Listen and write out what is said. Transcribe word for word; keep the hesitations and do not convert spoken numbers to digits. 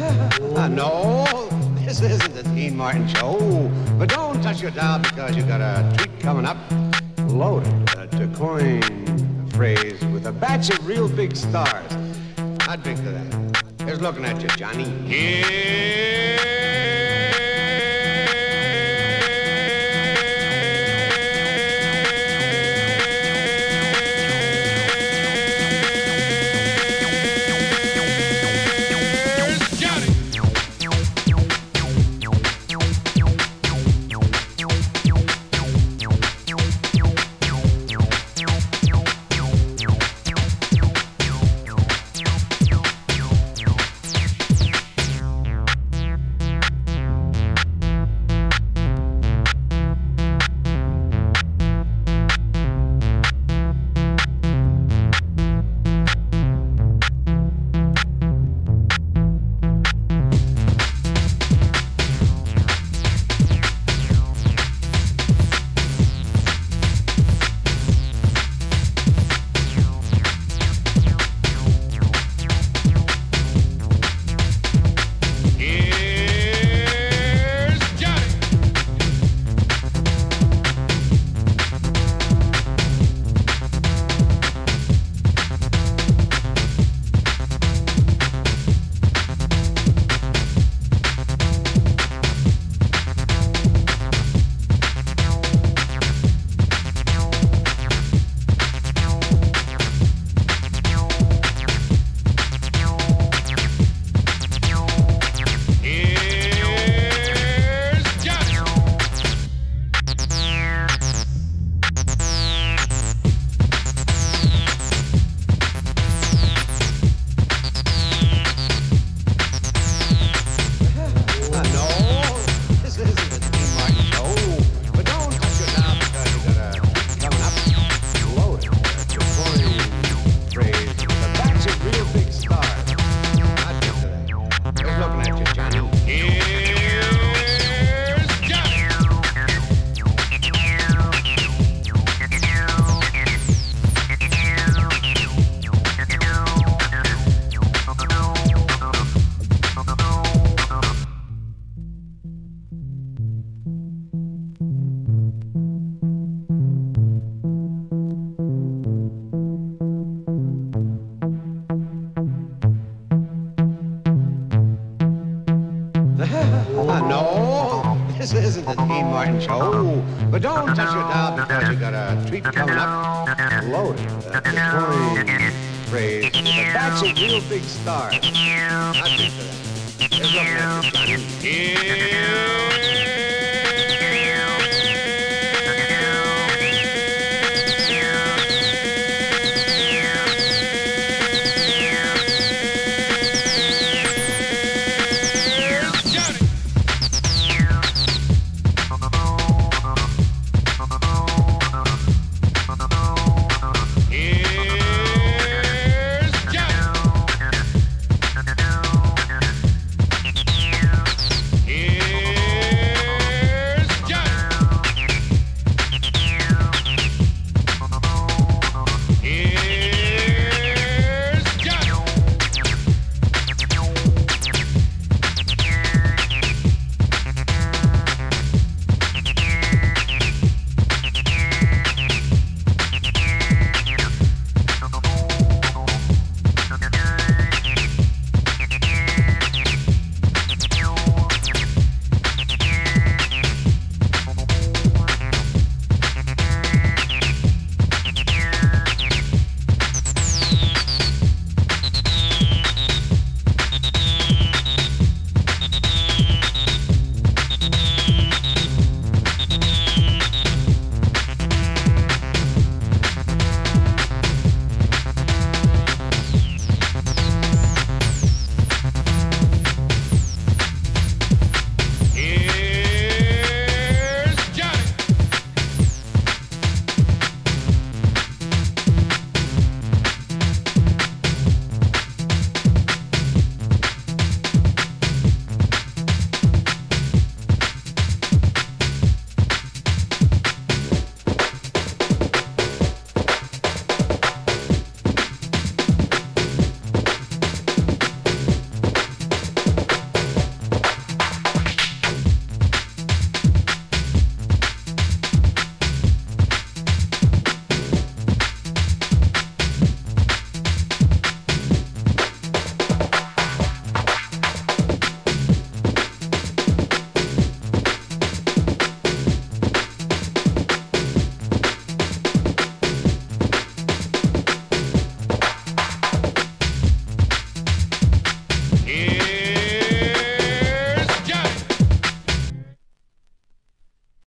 Uh, no, this isn't the Dean Martin show. But don't touch your dial because you got a treat coming up. Loaded, uh, to coin a phrase, with a batch of real big stars. I'd drink to that. Here's looking at you, Johnny. Here's Johnny. Uh, no, this isn't the Dean Martin show. But don't touch your dial because you got a treat coming up. Loaded, uh, to coin phrase, with a batch of real big stars. I'd drink to that. Here's looking at you, Johnny. Here